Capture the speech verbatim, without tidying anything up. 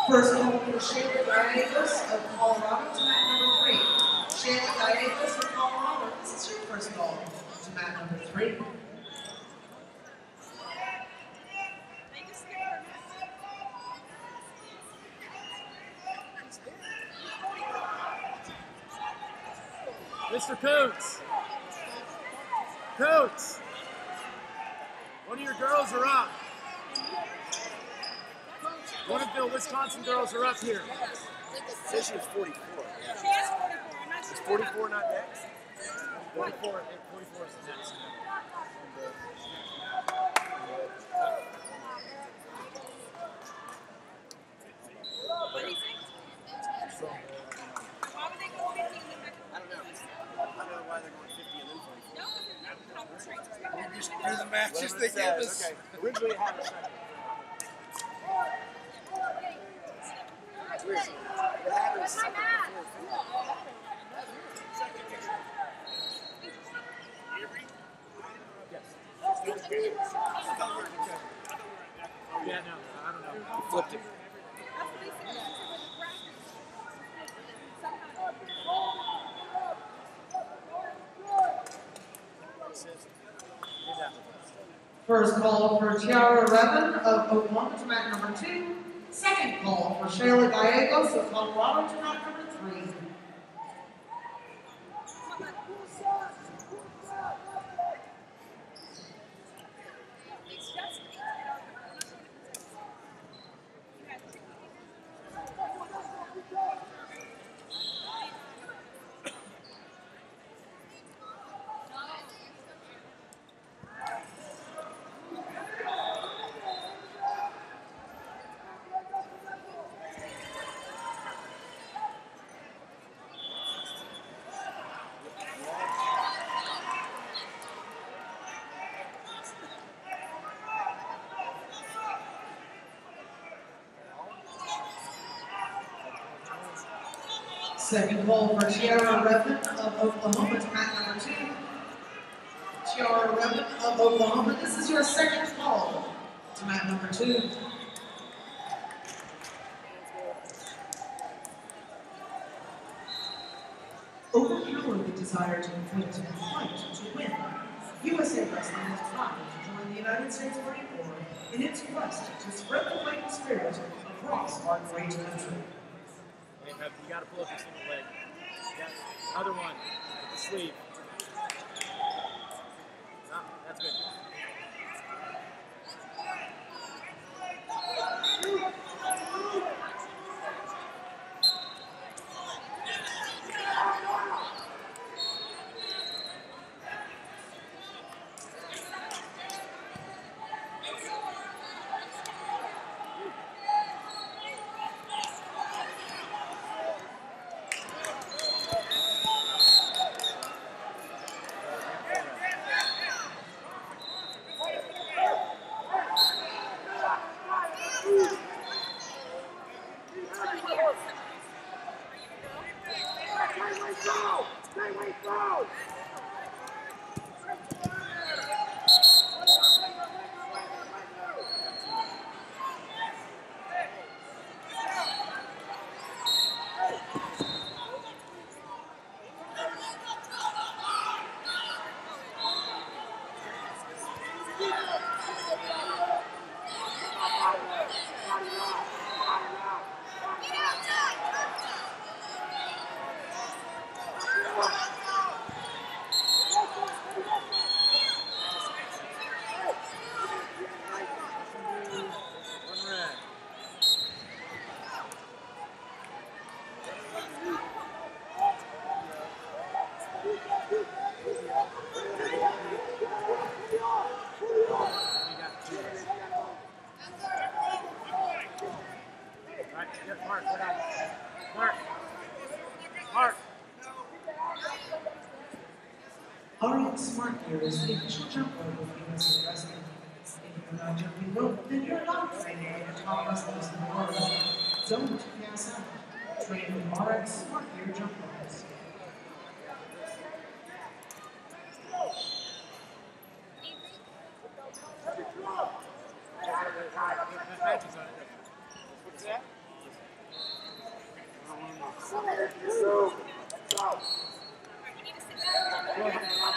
First call for Shayla Gallegos of Colorado to mat number three. Shayla Gallegos of Colorado, this is your first call to mat number three. Mister Coates. Coates. One of your girls are up. One of the Wisconsin girls are up here. Says she was forty-four. She is forty-four. Is forty-four not next? forty-four, forty-four is the next. What do you think? Why would they go fifty and then back? I don't know. I don't know why they're going fifty and then forty-four. No, how straight. We just do the matches they give us. Okay. Originally it had a second. It's weird. It had a second before. Yeah, no, I don't know. Flipped it. First call for Tiara Revin of Oklahoma to mat number two. Second call for Shayla Gallegos of Colorado to mat number three. Second call for Tiara Revin of Oklahoma to mat number two. Tiara Revin of Oklahoma, this is your second call to mat number two. Overpower the desire to compete and fight to win. U S A Wrestling is proud to join the United States Marine Corps in its quest to spread the fighting spirit across our great country. You gotta pull up your single leg. Yeah. Other one. With the sleeve. No, that's good. Mark, what up? Mark. Mark. Arian Smart here is the official jump rope of U S A Wrestling. If you're not jumping rope, then you're not training with the top wrestlers in the world. Don't pass out. Train with R X Smart Gear jump ropes. What's that? Alright, you need to sit down.